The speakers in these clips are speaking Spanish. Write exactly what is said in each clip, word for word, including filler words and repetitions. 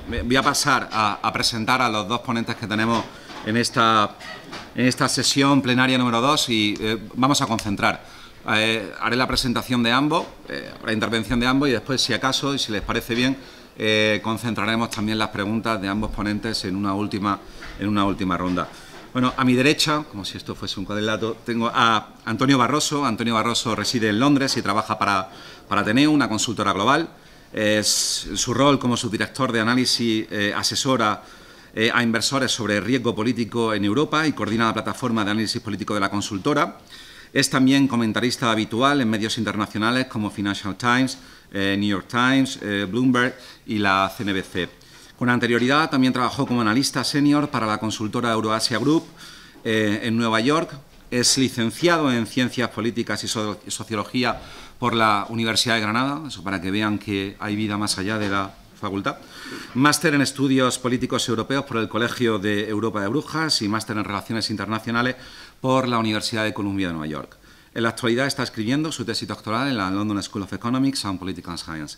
voy a pasar a, a presentar a los dos ponentes que tenemos en esta, en esta sesión plenaria número dos y eh, vamos a concentrar. Eh, haré la presentación de ambos, eh, la intervención de ambos y después, si acaso, y si les parece bien, eh, concentraremos también las preguntas de ambos ponentes en una última, en una última ronda. Bueno, a mi derecha, como si esto fuese un cuadrilátero, tengo a Antonio Barroso. Antonio Barroso reside en Londres y trabaja para, para Ateneo, una consultora global. Es, su rol como subdirector de análisis eh, asesora eh, a inversores sobre riesgo político en Europa y coordina la plataforma de análisis político de la consultora. Es también comentarista habitual en medios internacionales como Financial Times, eh, New York Times, eh, Bloomberg y la C N B C. Con anterioridad también trabajó como analista senior para la consultora Euroasia Group eh, en Nueva York. Es licenciado en Ciencias Políticas y so Sociología por la Universidad de Granada, eso para que vean que hay vida más allá de la facultad. Máster en Estudios Políticos Europeos por el Colegio de Europa de Brujas y máster en Relaciones Internacionales por la Universidad de Columbia de Nueva York. En la actualidad está escribiendo su tesis doctoral en la London School of Economics and Political Science.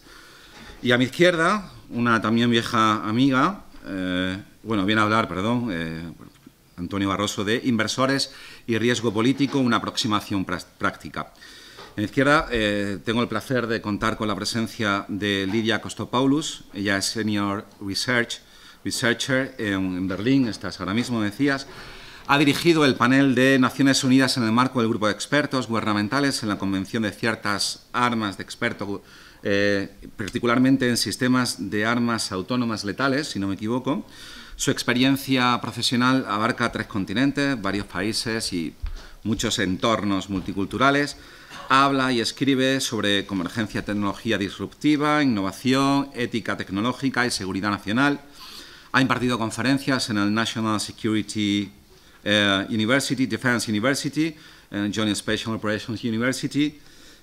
Y a mi izquierda, una también vieja amiga, eh, bueno, viene a hablar, perdón, eh, Antonio Barroso, de inversores y riesgo político, una aproximación práctica. A mi izquierda eh, tengo el placer de contar con la presencia de Lidia Kostopoulos. Ella es Senior Research, Researcher en, en Berlín, estás ahora mismo, decías. Ha dirigido el panel de Naciones Unidas en el marco del grupo de expertos gubernamentales en la Convención de Ciertas Armas de Expertos, eh, particularmente en sistemas de armas autónomas letales, si no me equivoco. Su experiencia profesional abarca tres continentes, varios países y muchos entornos multiculturales. Habla y escribe sobre convergencia, tecnología disruptiva, innovación, ética tecnológica y seguridad nacional. Ha impartido conferencias en el National Security uh, University, Defense University, uh, Joint Special Operations University.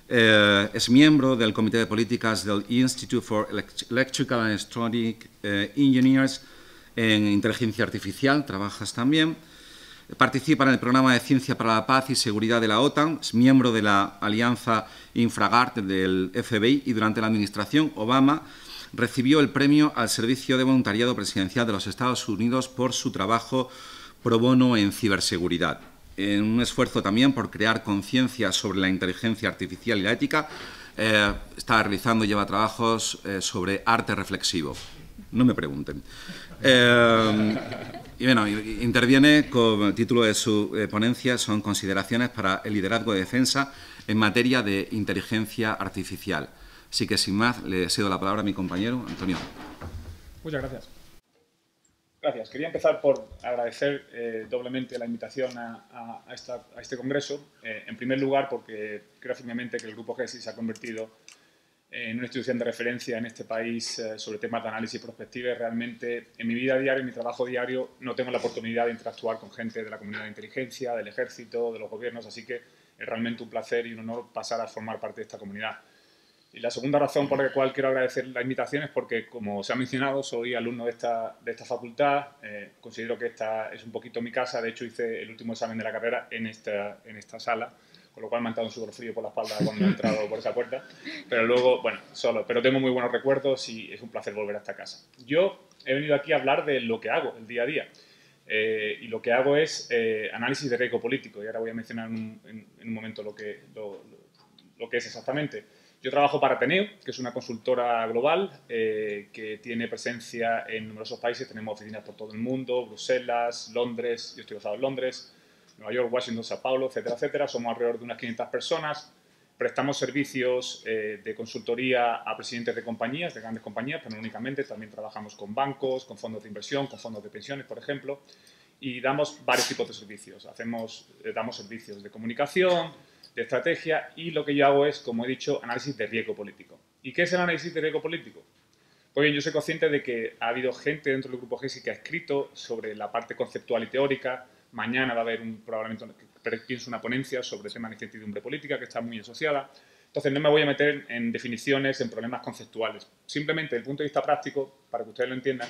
Uh, es miembro del Comité de Políticas del Institute for Electrical and Electronic uh, Engineers en inteligencia artificial, trabajas también. Participa en el programa de Ciencia para la Paz y Seguridad de la OTAN, es miembro de la Alianza Infragard del F B I y durante la administración Obama recibió el premio al Servicio de Voluntariado Presidencial de los Estados Unidos por su trabajo pro bono en ciberseguridad. En un esfuerzo también por crear conciencia sobre la inteligencia artificial y la ética, eh, está realizando, lleva trabajos eh, sobre arte reflexivo. No me pregunten. Eh, y bueno, interviene con el título de su eh, ponencia, son consideraciones para el liderazgo de defensa en materia de inteligencia artificial. Así que, sin más, le cedo la palabra a mi compañero, Antonio. Muchas gracias. Gracias. Quería empezar por agradecer eh, doblemente la invitación a, a, a, esta, a este congreso. Eh, en primer lugar, porque creo firmemente que el Grupo GESI se ha convertido en una institución de referencia en este país eh, sobre temas de análisis y prospectiva. Y realmente, en mi vida diaria, en mi trabajo diario, no tengo la oportunidad de interactuar con gente de la comunidad de inteligencia, del ejército, de los gobiernos, así que es realmente un placer y un honor pasar a formar parte de esta comunidad. Y la segunda razón por la cual quiero agradecer la invitación es porque, como se ha mencionado, soy alumno de esta, de esta facultad. Eh, considero que esta es un poquito mi casa. De hecho, hice el último examen de la carrera en esta, en esta sala, con lo cual me ha entrado un sudor frío por la espalda cuando he entrado por esa puerta. Pero luego, bueno, solo. Pero tengo muy buenos recuerdos y es un placer volver a esta casa. Yo he venido aquí a hablar de lo que hago el día a día. Eh, y lo que hago es eh, análisis de riesgo político. Y ahora voy a mencionar en un, en, en un momento lo que, lo, lo, lo que es exactamente. Yo trabajo para Ateneo, que es una consultora global eh, que tiene presencia en numerosos países. Tenemos oficinas por todo el mundo, Bruselas, Londres, yo estoy basado en Londres, Nueva York, Washington, Sao Paulo, etcétera, etcétera. Somos alrededor de unas quinientas personas. Prestamos servicios eh, de consultoría a presidentes de compañías, de grandes compañías, pero no únicamente. También trabajamos con bancos, con fondos de inversión, con fondos de pensiones, por ejemplo. Y damos varios tipos de servicios. Hacemos, eh, damos servicios de comunicación, de estrategia, y lo que yo hago es, como he dicho, análisis de riesgo político. ¿Y qué es el análisis de riesgo político? Pues bien, yo soy consciente de que ha habido gente dentro del Grupo GESI que ha escrito sobre la parte conceptual y teórica. Mañana va a haber un, probablemente, pienso, una ponencia sobre temas de incertidumbre política que está muy asociada. Entonces, no me voy a meter en definiciones, en problemas conceptuales. Simplemente, desde el punto de vista práctico, para que ustedes lo entiendan,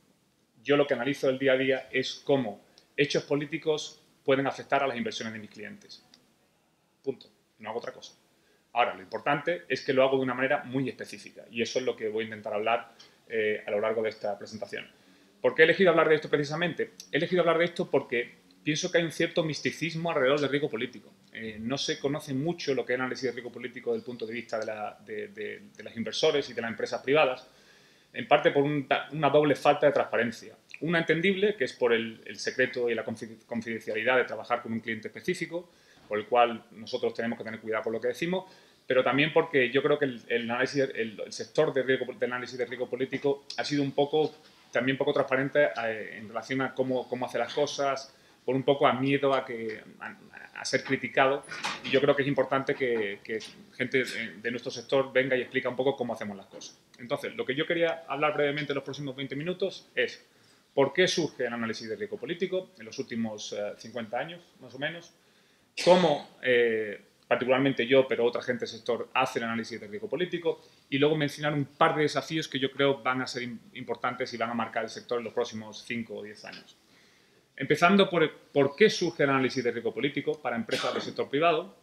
yo lo que analizo el día a día es cómo hechos políticos pueden afectar a las inversiones de mis clientes. Punto. No hago otra cosa. Ahora, lo importante es que lo hago de una manera muy específica y eso es lo que voy a intentar hablar eh, a lo largo de esta presentación. ¿Por qué he elegido hablar de esto precisamente? He elegido hablar de esto porque pienso que hay un cierto misticismo alrededor del riesgo político. Eh, no se conoce mucho lo que es el análisis de riesgo político desde el punto de vista de, la, de, de, de los inversores y de las empresas privadas, en parte por un, una doble falta de transparencia. Una entendible, que es por el, el secreto y la confidencialidad de trabajar con un cliente específico, por el cual nosotros tenemos que tener cuidado con lo que decimos, pero también porque yo creo que el, el, análisis, el, el sector de riesgo, del análisis de riesgo político ha sido un poco, también poco transparente eh, en relación a cómo, cómo hace las cosas, por un poco a miedo a, que, a, a ser criticado. Y yo creo que es importante que, que gente de nuestro sector venga y explique un poco cómo hacemos las cosas. Entonces, lo que yo quería hablar brevemente en los próximos veinte minutos es por qué surge el análisis de riesgo político en los últimos eh, cincuenta años, más o menos, cómo, eh, particularmente yo, pero otra gente del sector, hace el análisis de riesgo político, y luego mencionar un par de desafíos que yo creo van a ser importantes y van a marcar el sector en los próximos cinco o diez años. Empezando por, por qué surge el análisis de riesgo político para empresas del sector privado,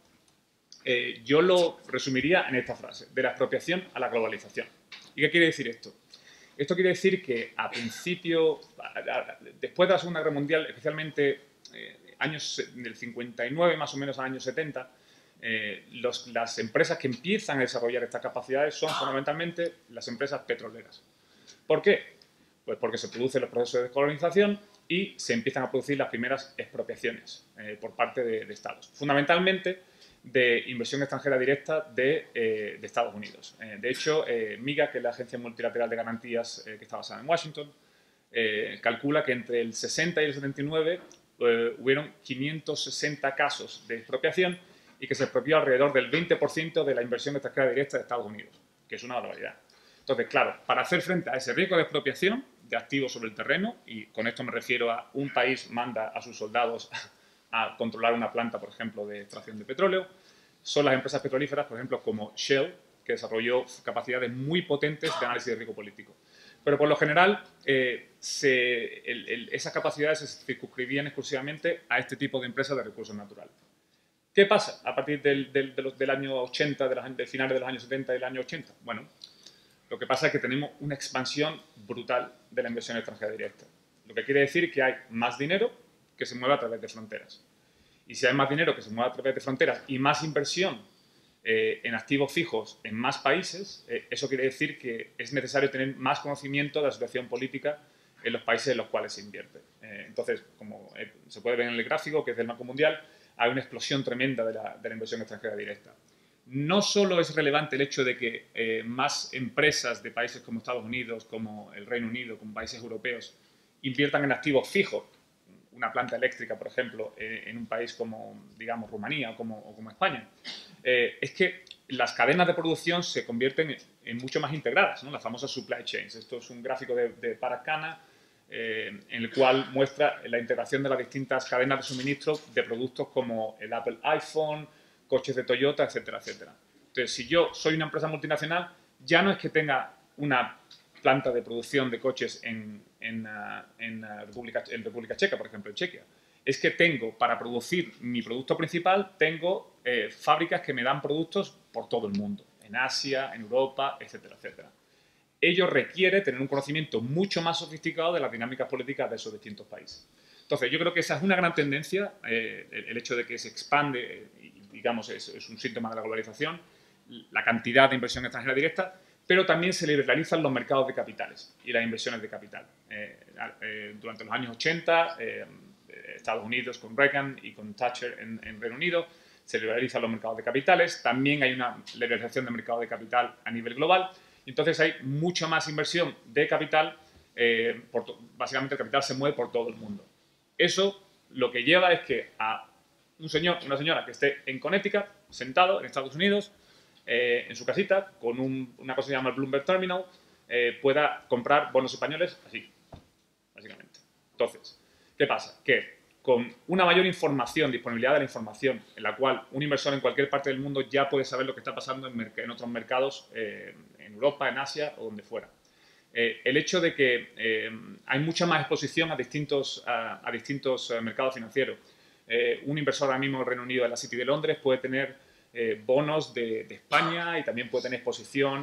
eh, yo lo resumiría en esta frase: de la expropiación a la globalización. ¿Y qué quiere decir esto? Esto quiere decir que a principio, después de la Segunda Guerra Mundial, especialmente eh, años del cincuenta y nueve más o menos al año setenta, eh, los, las empresas que empiezan a desarrollar estas capacidades son fundamentalmente las empresas petroleras. ¿Por qué? Pues porque se producen los procesos de descolonización y se empiezan a producir las primeras expropiaciones eh, por parte de, de Estados. Fundamentalmente de inversión extranjera directa de, eh, de Estados Unidos. Eh, de hecho, eh, MIGA, que es la Agencia Multilateral de Garantías eh, que está basada en Washington, eh, calcula que entre el sesenta y el setenta y nueve eh, hubieron quinientos sesenta casos de expropiación y que se expropió alrededor del veinte por ciento de la inversión extranjera directa de Estados Unidos, que es una barbaridad. Entonces, claro, para hacer frente a ese riesgo de expropiación de activos sobre el terreno, y con esto me refiero a un país manda a sus soldados a controlar una planta, por ejemplo, de extracción de petróleo, son las empresas petrolíferas, por ejemplo, como Shell, que desarrolló capacidades muy potentes de análisis de riesgo político. Pero por lo general, eh, se, el, el, esas capacidades se circunscribían exclusivamente a este tipo de empresas de recursos naturales. ¿Qué pasa a partir del, del, del, del año ochenta, de, los, de finales de los años setenta y del año ochenta? Bueno, lo que pasa es que tenemos una expansión brutal de la inversión extranjera directa. Lo que quiere decir que hay más dinero que se mueve a través de fronteras. Y si hay más dinero que se mueve a través de fronteras y más inversión eh, en activos fijos en más países, eh, eso quiere decir que es necesario tener más conocimiento de la situación política en los países en los cuales se invierte. Eh, entonces, como eh, se puede ver en el gráfico, que es del Banco Mundial, hay una explosión tremenda de la, de la inversión extranjera directa. No solo es relevante el hecho de que eh, más empresas de países como Estados Unidos, como el Reino Unido, como países europeos, inviertan en activos fijos, una planta eléctrica, por ejemplo, eh, en un país como, digamos, Rumanía o como, o como España, eh, es que las cadenas de producción se convierten en, en mucho más integradas, ¿no? Las famosas supply chains. Esto es un gráfico de, de Parag Khanna, eh, en el cual muestra la integración de las distintas cadenas de suministro de productos como el Apple iPhone, coches de Toyota, etcétera, etcétera. Entonces, si yo soy una empresa multinacional, ya no es que tenga una planta de producción de coches en, en, uh, en, uh, República, en República Checa, por ejemplo, en Chequia. Es que tengo, para producir mi producto principal, tengo eh, fábricas que me dan productos por todo el mundo, en Asia, en Europa, etcétera, etcétera. Ello requiere tener un conocimiento mucho más sofisticado de las dinámicas políticas de esos distintos países. Entonces, yo creo que esa es una gran tendencia, eh, el, el hecho de que se expande, eh, y, digamos, es, es un síntoma de la globalización, la cantidad de inversión extranjera directa, pero también se liberalizan los mercados de capitales y las inversiones de capital. Eh, eh, durante los años ochenta, eh, Estados Unidos con Reagan y con Thatcher en, en Reino Unido, se liberalizan los mercados de capitales. También hay una liberalización del mercado de capital a nivel global. Entonces hay mucha más inversión de capital. Eh, por básicamente el capital se mueve por todo el mundo. Eso lo que lleva es que a un señor, una señora que esté en Connecticut, sentado en Estados Unidos, Eh, en su casita, con un, una cosa que se llama el Bloomberg Terminal, eh, pueda comprar bonos españoles así, básicamente. Entonces, ¿qué pasa? Que con una mayor información, disponibilidad de la información, en la cual un inversor en cualquier parte del mundo ya puede saber lo que está pasando en, en otros mercados, eh, en Europa, en Asia o donde fuera. Eh, el hecho de que eh, hay mucha más exposición a distintos, a, a distintos eh, mercados financieros. Eh, un inversor ahora mismo en el Reino Unido, en la City de Londres, puede tener Eh, bonos de, de España y también puede tener exposición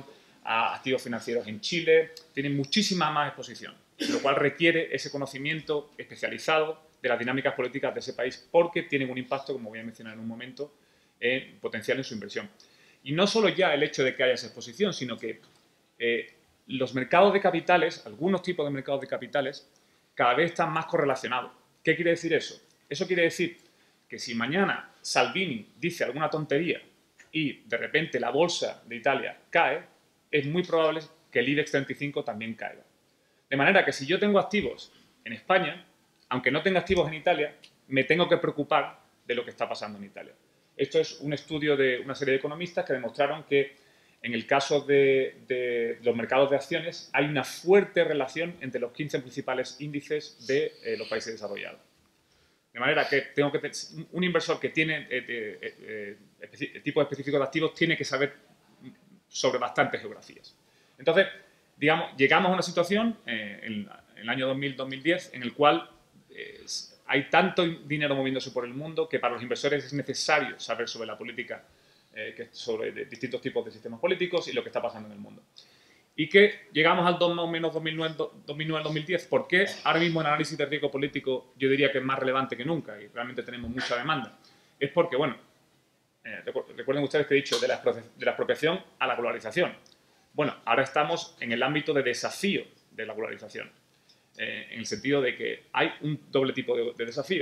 a activos financieros en Chile, tienen muchísima más exposición, lo cual requiere ese conocimiento especializado de las dinámicas políticas de ese país porque tienen un impacto, como voy a mencionar en un momento, eh, potencial en su inversión. Y no solo ya el hecho de que haya esa exposición, sino que eh, los mercados de capitales, algunos tipos de mercados de capitales, cada vez están más correlacionados. ¿Qué quiere decir eso? Eso quiere decir que si mañana Salvini dice alguna tontería y de repente la bolsa de Italia cae, es muy probable que el IBEX treinta y cinco también caiga. De manera que si yo tengo activos en España, aunque no tenga activos en Italia, me tengo que preocupar de lo que está pasando en Italia. Esto es un estudio de una serie de economistas que demostraron que en el caso de, de los mercados de acciones hay una fuerte relación entre los quince principales índices de eh, los países desarrollados. De manera que tengo que un inversor que tiene eh, eh, eh, tipos específicos de activos tiene que saber sobre bastantes geografías. Entonces, digamos, llegamos a una situación eh, en, en el año dos mil, dos mil diez en el cual eh, hay tanto dinero moviéndose por el mundo que para los inversores es necesario saber sobre la política, eh, que, sobre de, distintos tipos de sistemas políticos y lo que está pasando en el mundo. Y que llegamos al dos, más o menos dos mil nueve, dos mil nueve, dos mil diez, porque ahora mismo el análisis de riesgo político yo diría que es más relevante que nunca y realmente tenemos mucha demanda. Es porque, bueno, eh, recuerden ustedes que he dicho de la, de la expropiación a la globalización. Bueno, ahora estamos en el ámbito de desafío de la globalización, eh, en el sentido de que hay un doble tipo de, de desafío.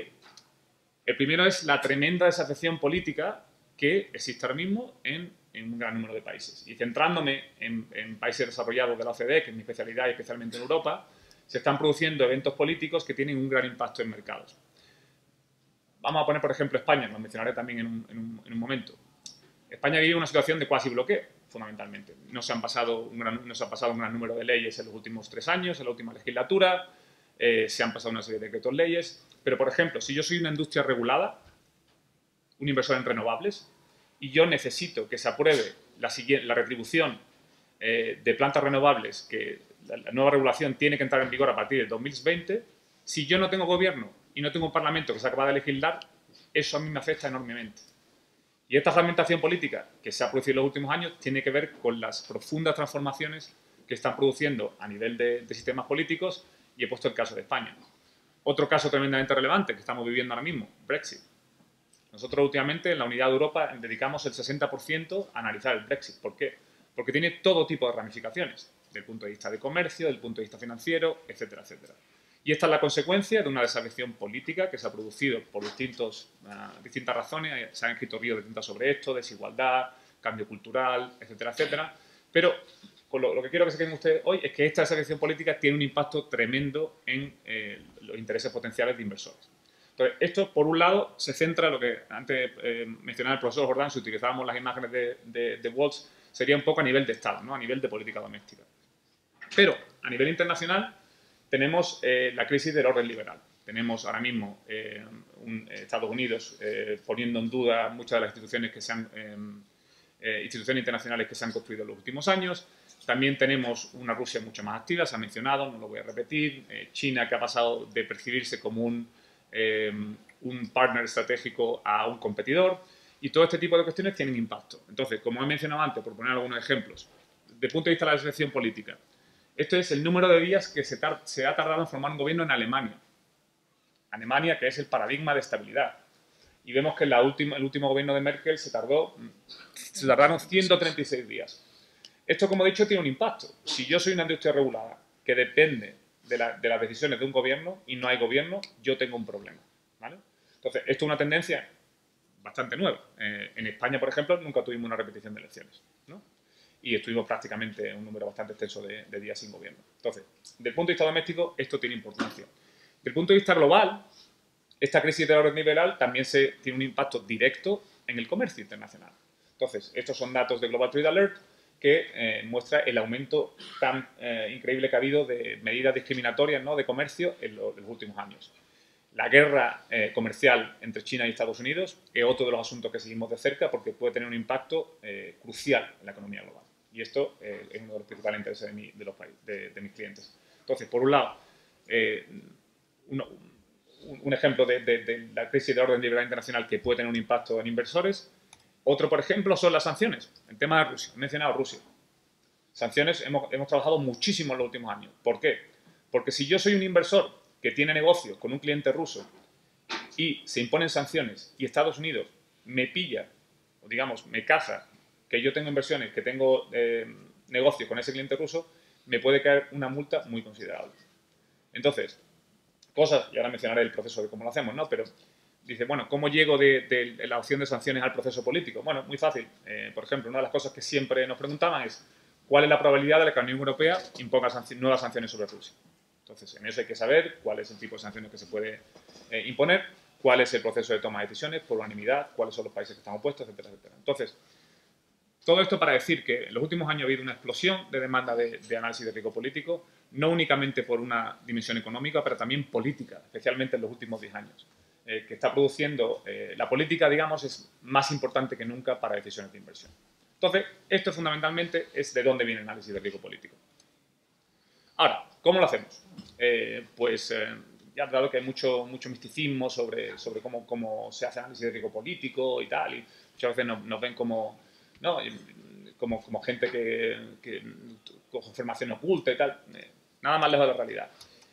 El primero es la tremenda desafección política que existe ahora mismo en, en un gran número de países. Y centrándome en, en países desarrollados de la O C D E, que es mi especialidad, y especialmente en Europa, se están produciendo eventos políticos que tienen un gran impacto en mercados. Vamos a poner, por ejemplo, España, lo mencionaré también en un, en un, en un momento. España vive una situación de cuasi bloqueo, fundamentalmente. No se han pasado un gran, no se ha pasado un gran número de leyes en los últimos tres años, en la última legislatura, eh, se han pasado una serie de decretos leyes, pero, por ejemplo, si yo soy una industria regulada, un inversor en renovables, y yo necesito que se apruebe la, la retribución eh, de plantas renovables, que la, la nueva regulación tiene que entrar en vigor a partir de dos mil veinte, si yo no tengo gobierno y no tengo un parlamento que se acaba de legislar, eso a mí me afecta enormemente. Y esta fragmentación política que se ha producido en los últimos años tiene que ver con las profundas transformaciones que están produciendo a nivel de, de sistemas políticos, y he puesto el caso de España. Otro caso tremendamente relevante que estamos viviendo ahora mismo, Brexit. Nosotros últimamente en la Unidad de Europa dedicamos el sesenta por ciento a analizar el Brexit. ¿Por qué? Porque tiene todo tipo de ramificaciones, desde el punto de vista de comercio, desde el punto de vista financiero, etcétera, etcétera. Y esta es la consecuencia de una desafección política que se ha producido por distintos, uh, distintas razones. Se han escrito ríos de tinta sobre esto, desigualdad, cambio cultural, etcétera, etcétera. Pero con lo, lo que quiero que se queden ustedes hoy es que esta desafección política tiene un impacto tremendo en eh, los intereses potenciales de inversores. Entonces, esto, por un lado, se centra en lo que antes eh, mencionaba el profesor Jordán, si utilizábamos las imágenes de, de, de Waltz, sería un poco a nivel de Estado, ¿no? A nivel de política doméstica. Pero, a nivel internacional, tenemos eh, la crisis del orden liberal. Tenemos ahora mismo eh, un, eh, Estados Unidos eh, poniendo en duda muchas de las instituciones, que se han, eh, eh, instituciones internacionales que se han construido en los últimos años. También tenemos una Rusia mucho más activa, se ha mencionado, no lo voy a repetir. Eh, China, que ha pasado de percibirse como un, eh, un partner estratégico a un competidor. Y todo este tipo de cuestiones tienen impacto. Entonces, como he mencionado antes, por poner algunos ejemplos, desde el punto de vista de la selección política, esto es el número de días que se, se ha tardado en formar un gobierno en Alemania. Alemania, que es el paradigma de estabilidad. Y vemos que en la última, el último gobierno de Merkel se, tardó, se tardaron ciento treinta y seis días. Esto, como he dicho, tiene un impacto. Si yo soy una industria regulada que depende de, la, de las decisiones de un gobierno y no hay gobierno, yo tengo un problema, ¿vale? Entonces, esto es una tendencia bastante nueva. Eh, en España, por ejemplo, nunca tuvimos una repetición de elecciones, ¿no? Y estuvimos prácticamente un número bastante extenso de, de días sin gobierno. Entonces, desde el punto de vista doméstico, esto tiene importancia. Desde el punto de vista global, esta crisis de orden liberal también se, tiene un impacto directo en el comercio internacional. Entonces, estos son datos de Global Trade Alert que eh, muestra el aumento tan eh, increíble que ha habido de medidas discriminatorias, ¿no?, de comercio en, lo, en los últimos años. La guerra eh, comercial entre China y Estados Unidos es otro de los asuntos que seguimos de cerca porque puede tener un impacto eh, crucial en la economía global. Y esto eh, es uno de los principales intereses de, mi, de, los, de, de mis clientes. Entonces, por un lado, eh, uno, un, un ejemplo de, de, de la crisis de orden liberal internacional que puede tener un impacto en inversores. Otro, por ejemplo, son las sanciones. El tema de Rusia. He mencionado Rusia. Sanciones hemos, hemos trabajado muchísimo en los últimos años. ¿Por qué? Porque si yo soy un inversor que tiene negocio con un cliente ruso y se imponen sanciones y Estados Unidos me pilla, o digamos, me caza, que yo tengo inversiones, que tengo eh, negocio con ese cliente ruso, me puede caer una multa muy considerable. Entonces, cosas, y ahora mencionaré el proceso de cómo lo hacemos, ¿no? Pero dice, bueno, ¿cómo llego de, de la opción de sanciones al proceso político? Bueno, muy fácil. Eh, por ejemplo, una de las cosas que siempre nos preguntaban es ¿cuál es la probabilidad de que la Unión Europea imponga sanc- nuevas sanciones sobre Rusia? Entonces, en eso hay que saber cuál es el tipo de sanciones que se puede eh, imponer, cuál es el proceso de toma de decisiones, por unanimidad, cuáles son los países que están opuestos, etcétera, etcétera. Entonces, todo esto para decir que en los últimos años ha habido una explosión de demanda de, de análisis de riesgo político, no únicamente por una dimensión económica, pero también política, especialmente en los últimos diez años, eh, que está produciendo, eh, la política, digamos, es más importante que nunca para decisiones de inversión. Entonces, esto fundamentalmente es de dónde viene el análisis de riesgo político. Ahora, ¿cómo lo hacemos? Eh, pues eh, ya dado que hay mucho, mucho misticismo sobre, sobre cómo, cómo se hace análisis de riesgo político y tal, y muchas veces nos, nos ven como, ¿no? como, como gente que, que con formación oculta y tal. Eh, nada más lejos de la realidad.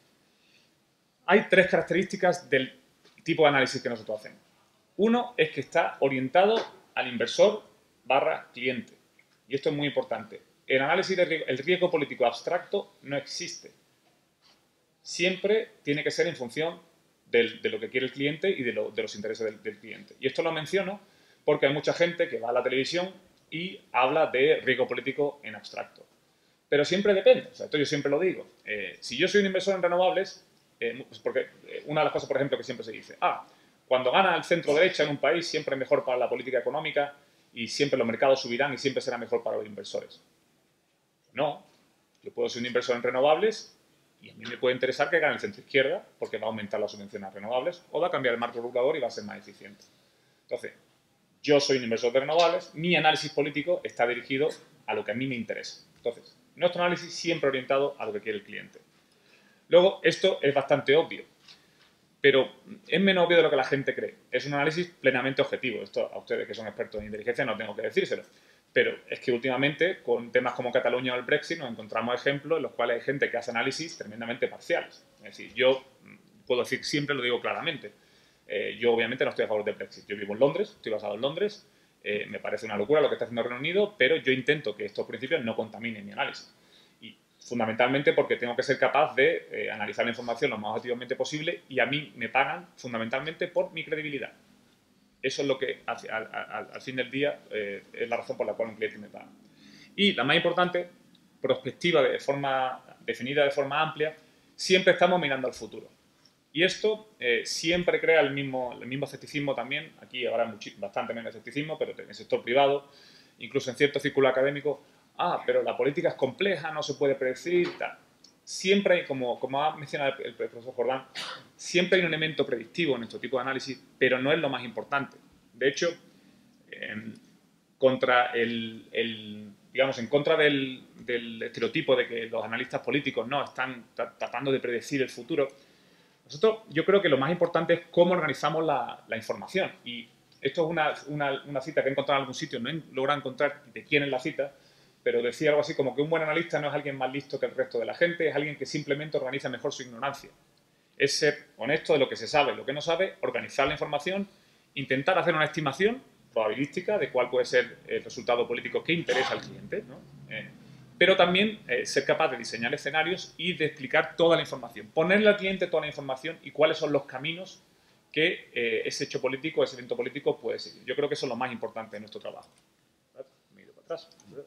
Hay tres características del tipo de análisis que nosotros hacemos. Uno es que está orientado al inversor barra cliente. Y esto es muy importante. El análisis del riesgo, el riesgo político abstracto no existe. Siempre tiene que ser en función del, de lo que quiere el cliente y de, lo, de los intereses del, del cliente. Y esto lo menciono porque hay mucha gente que va a la televisión y habla de riesgo político en abstracto. Pero siempre depende. O sea, esto yo siempre lo digo. Eh, si yo soy un inversor en renovables, eh, pues porque una de las cosas, por ejemplo, que siempre se dice, ah, cuando gana el centro derecha en un país siempre es mejor para la política económica y siempre los mercados subirán y siempre será mejor para los inversores. No, yo puedo ser un inversor en renovables y a mí me puede interesar que gane el centro izquierda porque va a aumentar la subvención a renovables o va a cambiar el marco regulador y va a ser más eficiente. Entonces, yo soy un inversor de renovables, mi análisis político está dirigido a lo que a mí me interesa. Entonces, nuestro análisis siempre orientado a lo que quiere el cliente. Luego, esto es bastante obvio, pero es menos obvio de lo que la gente cree. Es un análisis plenamente objetivo. Esto a ustedes que son expertos en inteligencia no tengo que decírselo. Pero es que últimamente, con temas como Cataluña o el Brexit, nos encontramos ejemplos en los cuales hay gente que hace análisis tremendamente parciales. Es decir, yo puedo decir, siempre lo digo claramente, eh, yo obviamente no estoy a favor del Brexit. Yo vivo en Londres, estoy basado en Londres, eh, me parece una locura lo que está haciendo el Reino Unido, pero yo intento que estos principios no contaminen mi análisis. Y fundamentalmente porque tengo que ser capaz de eh, analizar la información lo más objetivamente posible y a mí me pagan fundamentalmente por mi credibilidad. Eso es lo que, al, al, al fin del día, eh, es la razón por la cual un cliente me paga. Y la más importante, prospectiva de forma definida de forma amplia, siempre estamos mirando al futuro. Y esto eh, siempre crea el mismo, el mismo escepticismo también. Aquí habrá bastante menos escepticismo, pero en el sector privado, incluso en cierto círculo académico, ah, pero la política es compleja, no se puede predecir, tal. Siempre hay, como, como ha mencionado el, el profesor Jordán, siempre hay un elemento predictivo en este tipo de análisis, pero no es lo más importante. De hecho, eh, contra el, el, digamos, en contra del, del estereotipo de que los analistas políticos no están tratando de predecir el futuro, nosotros, yo creo que lo más importante es cómo organizamos la, la información. Y esto es una, una, una cita que he encontrado en algún sitio, no he logrado encontrar de quién es la cita, pero decía algo así como que un buen analista no es alguien más listo que el resto de la gente, es alguien que simplemente organiza mejor su ignorancia. Es ser honesto de lo que se sabe, lo que no sabe, organizar la información, intentar hacer una estimación probabilística de cuál puede ser el resultado político que interesa al cliente, ¿no? Eh, pero también eh, ser capaz de diseñar escenarios y de explicar toda la información, ponerle al cliente toda la información y cuáles son los caminos que eh, ese hecho político, ese evento político puede seguir. Yo creo que eso es lo más importante de nuestro trabajo. Me he ido para atrás.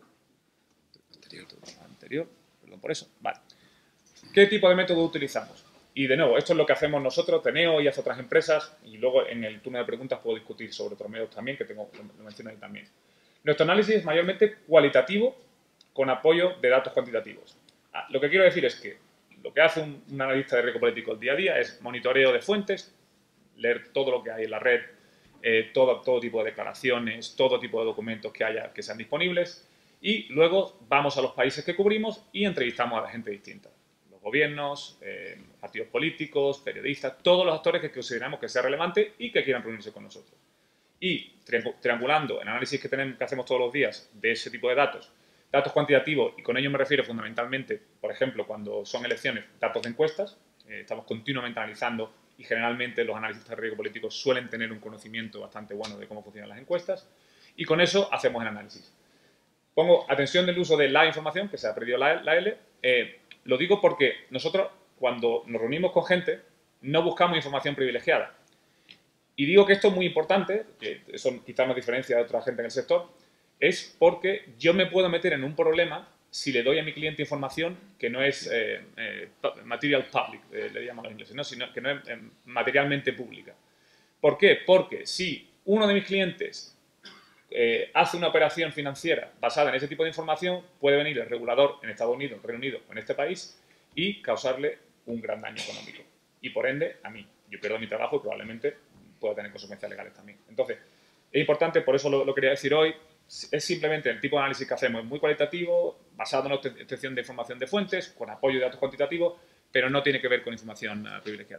Anterior, anterior, perdón por eso. Vale. ¿Qué tipo de método utilizamos? Y de nuevo, esto es lo que hacemos nosotros, Teneo y hace otras empresas, y luego en el turno de preguntas puedo discutir sobre otros métodos también, que tengo, lo menciono ahí también. Nuestro análisis es mayormente cualitativo, con apoyo de datos cuantitativos. Ah, lo que quiero decir es que lo que hace un, un analista de riesgo político el día a día es monitoreo de fuentes, leer todo lo que hay en la red, eh, todo, todo tipo de declaraciones, todo tipo de documentos que haya que sean disponibles, y luego vamos a los países que cubrimos y entrevistamos a la gente distinta. Los gobiernos, eh, partidos políticos, periodistas, todos los actores que consideramos que sea relevante y que quieran reunirse con nosotros. Y triangulando el análisis que, tenemos, que hacemos todos los días de ese tipo de datos, Datos cuantitativos, y con ello me refiero fundamentalmente, por ejemplo, cuando son elecciones, datos de encuestas. Eh, estamos continuamente analizando y generalmente los analistas de riesgo político suelen tener un conocimiento bastante bueno de cómo funcionan las encuestas. Y con eso hacemos el análisis. Pongo atención del uso de la información, que se ha perdido la, la L. Eh, lo digo porque nosotros, cuando nos reunimos con gente, no buscamos información privilegiada. Y digo que esto es muy importante, que eso quizás nos diferencia de otra gente en el sector, es porque yo me puedo meter en un problema si le doy a mi cliente información que no es eh, eh, material public, eh, le llaman los ingleses, ¿no? Sino que no es eh, materialmente pública. ¿Por qué? Porque si uno de mis clientes eh, hace una operación financiera basada en ese tipo de información, puede venir el regulador en Estados Unidos, Reino Unido o en este país y causarle un gran daño económico. Y por ende, a mí. Yo pierdo mi trabajo y probablemente pueda tener consecuencias legales también. Entonces, es importante, por eso lo, lo quería decir hoy, es simplemente el tipo de análisis que hacemos, es muy cualitativo, basado en la obtención de información de fuentes, con apoyo de datos cuantitativos, pero no tiene que ver con información uh, privilegiada.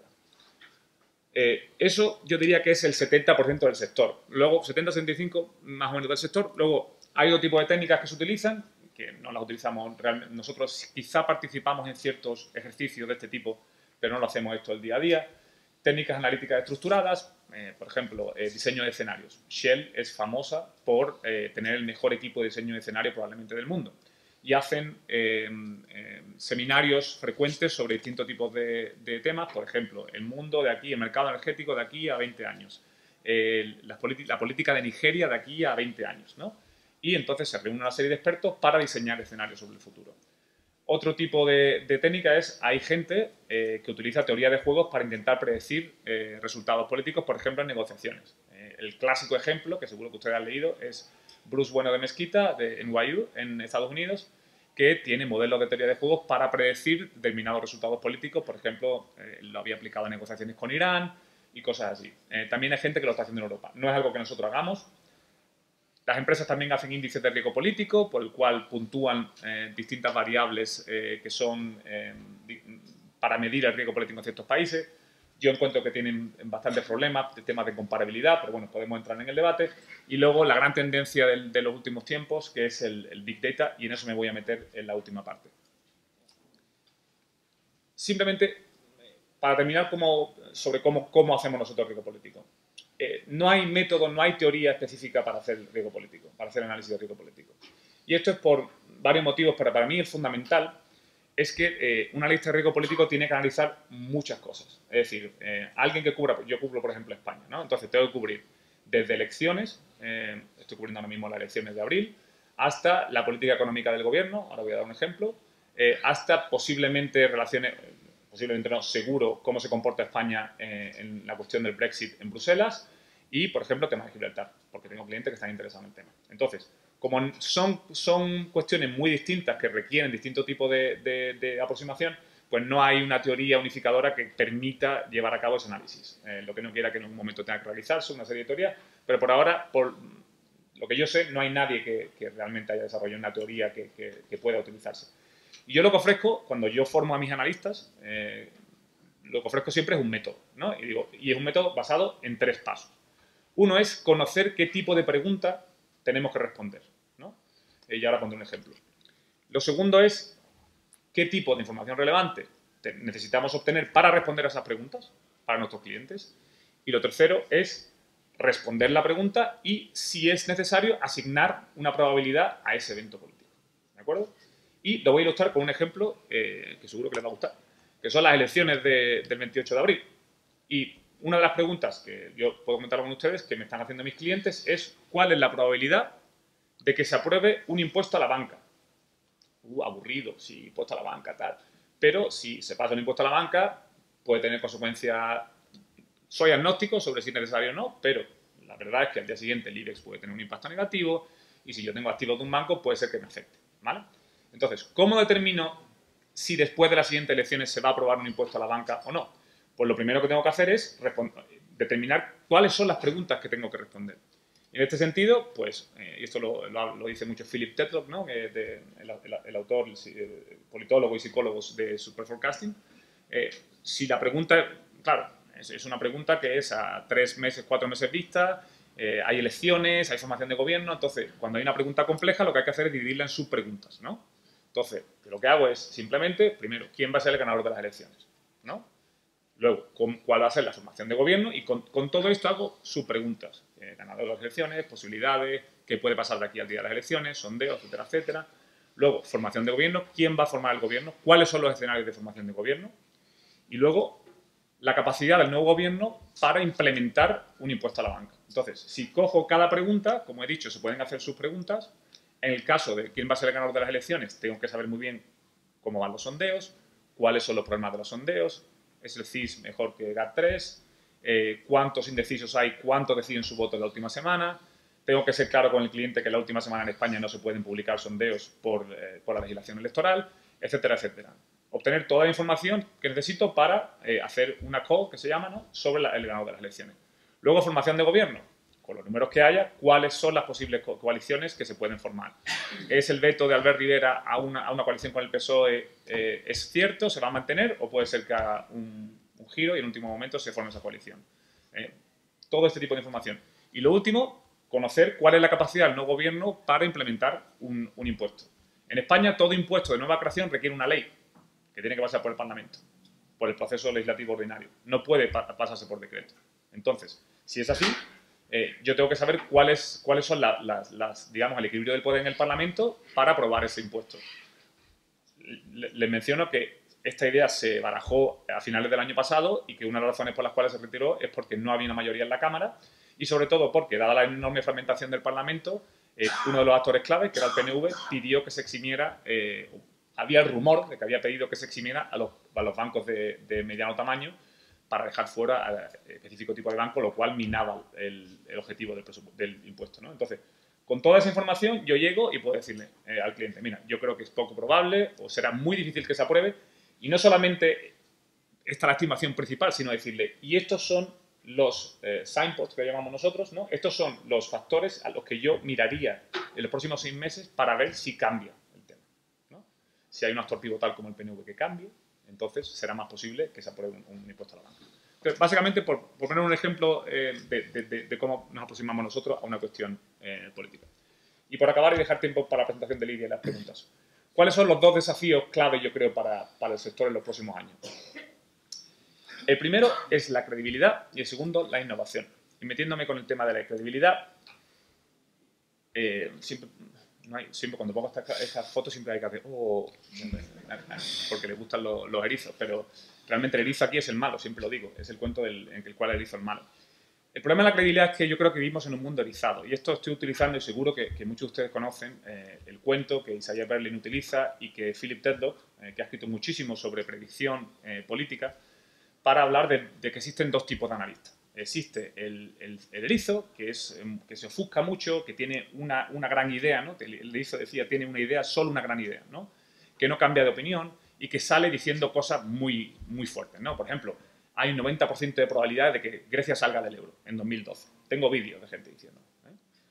Eh, eso yo diría que es el setenta por ciento del sector. Luego, setenta a setenta y cinco por ciento más o menos del sector. Luego, hay otro tipo de técnicas que se utilizan, que no las utilizamos realmente. Nosotros quizá participamos en ciertos ejercicios de este tipo, pero no lo hacemos esto el día a día. Técnicas analíticas estructuradas, eh, por ejemplo, eh, diseño de escenarios. Shell es famosa por eh, tener el mejor equipo de diseño de escenario probablemente del mundo. Y hacen eh, eh, seminarios frecuentes sobre distintos tipos de, de temas, por ejemplo, el mundo de aquí, el mercado energético de aquí a veinte años, eh, la, la política de Nigeria de aquí a veinte años, ¿no? Y entonces se reúne una serie de expertos para diseñar escenarios sobre el futuro. Otro tipo de, de técnica es, hay gente eh, que utiliza teoría de juegos para intentar predecir eh, resultados políticos, por ejemplo, en negociaciones. Eh, el clásico ejemplo, que seguro que ustedes han leído, es Bruce Bueno de Mesquita, de N Y U, en Estados Unidos, que tiene modelos de teoría de juegos para predecir determinados resultados políticos. Por ejemplo, eh, lo había aplicado a negociaciones con Irán y cosas así. Eh, también hay gente que lo está haciendo en Europa. No es algo que nosotros hagamos. Las empresas también hacen índices de riesgo político, por el cual puntúan eh, distintas variables eh, que son eh, para medir el riesgo político en ciertos países. Yo encuentro que tienen bastantes problemas, temas de comparabilidad, pero bueno, podemos entrar en el debate. Y luego la gran tendencia de, de los últimos tiempos, que es el, el Big Data, y en eso me voy a meter en la última parte. Simplemente, para terminar, cómo, sobre cómo, cómo hacemos nosotros riesgo político. Eh, no hay método, no hay teoría específica para hacer riesgo político, para hacer análisis de riesgo político. Y esto es por varios motivos, pero para mí el fundamental es que eh, un analista de riesgo político tiene que analizar muchas cosas. Es decir, eh, alguien que cubra, yo cubro por ejemplo España, ¿no? Entonces tengo que cubrir desde elecciones, eh, estoy cubriendo ahora mismo las elecciones de abril, hasta la política económica del gobierno, ahora voy a dar un ejemplo, eh, hasta posiblemente relaciones, posiblemente no, seguro, cómo se comporta España eh, en la cuestión del Brexit en Bruselas y, por ejemplo, temas de Gibraltar, porque tengo clientes que están interesados en el tema. Entonces, como son, son cuestiones muy distintas que requieren distinto tipo de, de, de aproximación, pues no hay una teoría unificadora que permita llevar a cabo ese análisis. Eh, lo que no quiera que en algún momento tenga que realizarse una serie de teorías, pero por ahora, por lo que yo sé, no hay nadie que, que realmente haya desarrollado una teoría que, que, que pueda utilizarse. Y yo lo que ofrezco, cuando yo formo a mis analistas, eh, lo que ofrezco siempre es un método, ¿no? Y, digo, y es un método basado en tres pasos. Uno es conocer qué tipo de pregunta tenemos que responder, ¿no? Y ahora pondré un ejemplo. Lo segundo es qué tipo de información relevante necesitamos obtener para responder a esas preguntas para nuestros clientes. Y lo tercero es responder la pregunta y, si es necesario, asignar una probabilidad a ese evento político. ¿De acuerdo? Y lo voy a ilustrar con un ejemplo eh, que seguro que les va a gustar, que son las elecciones de, del veintiocho de abril. Y una de las preguntas que yo puedo comentar con ustedes, que me están haciendo mis clientes, es ¿cuál es la probabilidad de que se apruebe un impuesto a la banca? Uh, aburrido, sí, impuesto a la banca, tal. Pero si se pasa un impuesto a la banca, puede tener consecuencias. Soy agnóstico sobre si es necesario o no, pero la verdad es que al día siguiente el IBEX puede tener un impacto negativo y si yo tengo activos de un banco puede ser que me afecte, ¿vale? Entonces, ¿cómo determino si después de las siguientes elecciones se va a aprobar un impuesto a la banca o no? Pues lo primero que tengo que hacer es determinar cuáles son las preguntas que tengo que responder. Y en este sentido, pues, eh, y esto lo, lo, lo dice mucho Philip Tetlock, ¿no? Eh, de, el, el, el autor, el politólogo y psicólogo de Super Forecasting. Eh, si la pregunta, claro, es, es una pregunta que es a tres meses, cuatro meses vista Eh, hay elecciones, hay formación de gobierno, entonces cuando hay una pregunta compleja lo que hay que hacer es dividirla en subpreguntas, ¿no? Entonces, lo que hago es simplemente, primero, ¿quién va a ser el ganador de las elecciones? ¿No? Luego, ¿cuál va a ser la formación de gobierno? Y con, con todo esto hago subpreguntas. Eh, ganador de las elecciones, posibilidades, qué puede pasar de aquí al día de las elecciones, sondeos, etcétera, etcétera. Luego, formación de gobierno, ¿quién va a formar el gobierno? ¿Cuáles son los escenarios de formación de gobierno? Y luego, la capacidad del nuevo gobierno para implementar un impuesto a la banca. Entonces, si cojo cada pregunta, como he dicho, se pueden hacer subpreguntas. En el caso de quién va a ser el ganador de las elecciones, tengo que saber muy bien cómo van los sondeos, cuáles son los problemas de los sondeos, es el C I S mejor que GAT tres, eh, cuántos indecisos hay, cuántos deciden su voto en la última semana. Tengo que ser claro con el cliente que en la última semana en España no se pueden publicar sondeos por, eh, por la legislación electoral, etcétera, etcétera. Obtener toda la información que necesito para eh, hacer una call, que se llama, ¿no?, sobre la, el ganador de las elecciones. Luego, formación de gobierno. Con los números que haya, cuáles son las posibles co coaliciones que se pueden formar. ¿Es el veto de Albert Rivera a una, a una coalición con el P S O E eh, es cierto, se va a mantener, o puede ser que haga un, un giro y en último momento se forme esa coalición? Eh, todo este tipo de información. Y lo último, conocer cuál es la capacidad del nuevo gobierno para implementar un, un impuesto. En España, todo impuesto de nueva creación requiere una ley que tiene que pasar por el Parlamento, por el proceso legislativo ordinario. No puede pa pasarse por decreto. Entonces, si es así, eh, yo tengo que saber cuáles, cuáles son la, las, las, digamos, el equilibrio del poder en el Parlamento para aprobar ese impuesto. Les le menciono que esta idea se barajó a finales del año pasado y que una de las razones por las cuales se retiró es porque no había una mayoría en la Cámara y sobre todo porque, dada la enorme fragmentación del Parlamento, eh, uno de los actores clave, que era el P N V, pidió que se eximiera, eh, había el rumor de que había pedido que se eximiera a los, a los bancos de, de mediano tamaño para dejar fuera a específico tipo de banco, lo cual minaba el, el objetivo del, del impuesto, ¿no? Entonces, con toda esa información yo llego y puedo decirle eh, al cliente, mira, yo creo que es poco probable o será muy difícil que se apruebe, y no solamente esta es la estimación principal, sino decirle, y estos son los eh, signposts que llamamos nosotros, ¿no? Estos son los factores a los que yo miraría en los próximos seis meses para ver si cambia el tema, ¿no? Si hay un actor pivotal como el P N V que cambie, entonces será más posible que se apruebe un, un impuesto a la banca. Entonces, básicamente, por, por poner un ejemplo eh, de, de, de cómo nos aproximamos nosotros a una cuestión eh, política. Y por acabar y dejar tiempo para la presentación de Lidia y las preguntas. ¿Cuáles son los dos desafíos clave, yo creo, para, para el sector en los próximos años? El primero es la credibilidad y el segundo, la innovación. Y metiéndome con el tema de la credibilidad, eh, siempre... No hay, siempre cuando pongo estas esta fotos siempre hay que hacer oh, porque les gustan los, los erizos, pero realmente el erizo aquí es el malo, siempre lo digo, es el cuento del, en el cual el erizo es el malo. El problema de la credibilidad es que yo creo que vivimos en un mundo erizado, y esto estoy utilizando, y seguro que, que muchos de ustedes conocen, eh, el cuento que Isaiah Berlin utiliza y que Philip Tedlock, eh, que ha escrito muchísimo sobre predicción eh, política, para hablar de, de que existen dos tipos de analistas. Existe el, el, el erizo, que, es, que se ofusca mucho, que tiene una, una gran idea, ¿no? El erizo decía, tiene una idea, solo una gran idea, ¿no? Que no cambia de opinión y que sale diciendo cosas muy, muy fuertes, ¿no? Por ejemplo, hay un noventa por ciento de probabilidad de que Grecia salga del euro en dos mil doce. Tengo vídeos de gente diciendo. ¿eh?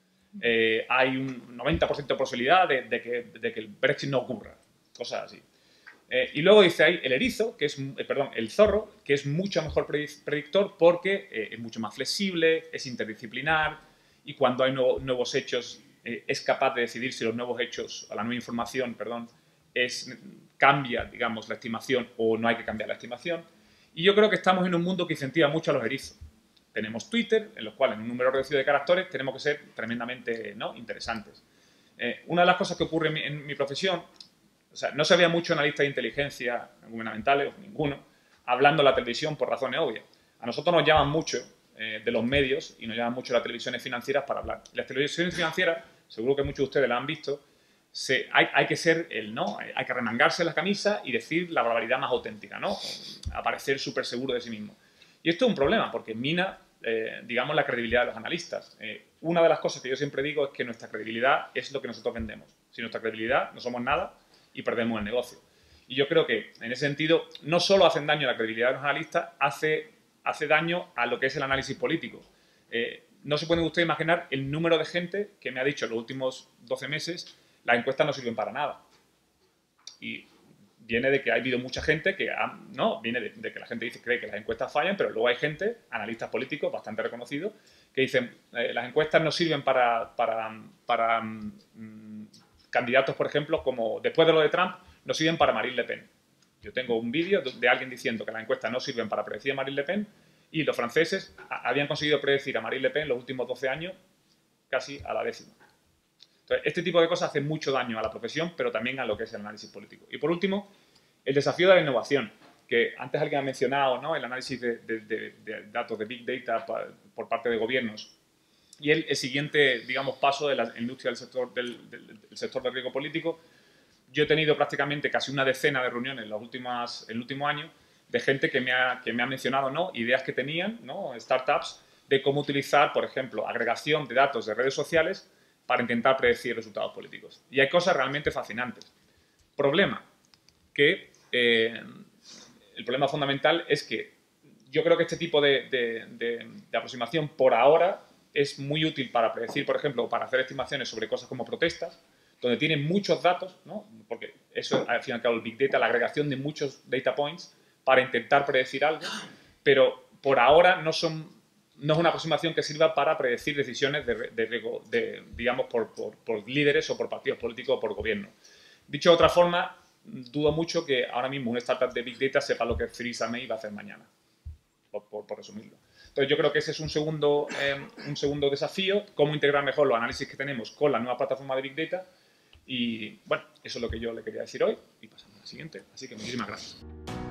Eh, hay un noventa por ciento de posibilidad de, de, que, de que el Brexit no ocurra. Cosas así. Eh, y luego dice ahí el erizo, que es, eh, perdón, el zorro, que es mucho mejor predictor porque eh, es mucho más flexible, es interdisciplinar y cuando hay nuevo, nuevos hechos eh, es capaz de decidir si los nuevos hechos, o la nueva información, perdón, es, cambia, digamos, la estimación o no hay que cambiar la estimación. Y yo creo que estamos en un mundo que incentiva mucho a los erizos. Tenemos Twitter, en los cuales en un número reducido de caracteres tenemos que ser tremendamente, ¿no?, interesantes. Eh, una de las cosas que ocurre en mi, en mi profesión, o sea, no se veía mucho analistas de inteligencia gubernamentales, o ninguno, hablando en la televisión por razones obvias. A nosotros nos llaman mucho eh, de los medios y nos llaman mucho las televisiones financieras para hablar. Las televisiones financieras, seguro que muchos de ustedes las han visto, se, hay, hay que ser el no, hay que remangarse la camisa y decir la barbaridad más auténtica, ¿no? Aparecer súper seguro de sí mismo. Y esto es un problema porque mina, eh, digamos, la credibilidad de los analistas. Eh, una de las cosas que yo siempre digo es que nuestra credibilidad es lo que nosotros vendemos. Sin nuestra credibilidad no somos nada y perdemos el negocio. Y yo creo que, en ese sentido, no solo hacen daño a la credibilidad de los analistas, hace, hace daño a lo que es el análisis político. Eh, no se pueden ustedes imaginar el número de gente que me ha dicho en los últimos doce meses las encuestas no sirven para nada. Y viene de que ha habido mucha gente que ha, no, viene de, de que la gente dice, cree que las encuestas fallan, pero luego hay gente, analistas políticos bastante reconocidos, que dicen eh, las encuestas no sirven para, para, para mm, candidatos, por ejemplo, como después de lo de Trump, no sirven para Marine Le Pen. Yo tengo un vídeo de alguien diciendo que las encuestas no sirven para predecir a Marine Le Pen y los franceses habían conseguido predecir a Marine Le Pen los últimos doce años casi a la décima. Entonces, este tipo de cosas hacen mucho daño a la profesión, pero también a lo que es el análisis político. Y por último, el desafío de la innovación, que antes alguien ha mencionado, ¿no? El análisis de, de, de, de datos de Big Data por parte de gobiernos y el, el siguiente, digamos, paso de la industria del sector del, del, del sector del riesgo político. Yo he tenido prácticamente casi una decena de reuniones en, los últimos, en el último año de gente que me ha, que me ha mencionado, ¿no? Ideas que tenían, ¿no? Startups, de cómo utilizar, por ejemplo, agregación de datos de redes sociales para intentar predecir resultados políticos. Y hay cosas realmente fascinantes. Problema, que eh, el problema fundamental es que yo creo que este tipo de, de, de, de aproximación por ahora es muy útil para predecir, por ejemplo, para hacer estimaciones sobre cosas como protestas, donde tienen muchos datos, ¿no? Porque eso, al fin y al cabo, el Big Data, la agregación de muchos data points para intentar predecir algo, pero por ahora no son... no es una aproximación que sirva para predecir decisiones de, de, de, de, digamos, por, por, por líderes o por partidos políticos o por gobierno. Dicho de otra forma, dudo mucho que ahora mismo una startup de Big Data sepa lo que Theresa May va a hacer mañana, por, por, por resumirlo. Entonces yo creo que ese es un segundo, eh, un segundo desafío, cómo integrar mejor los análisis que tenemos con la nueva plataforma de Big Data. Y bueno, eso es lo que yo le quería decir hoy y pasamos a la siguiente. Así que muchísimas gracias.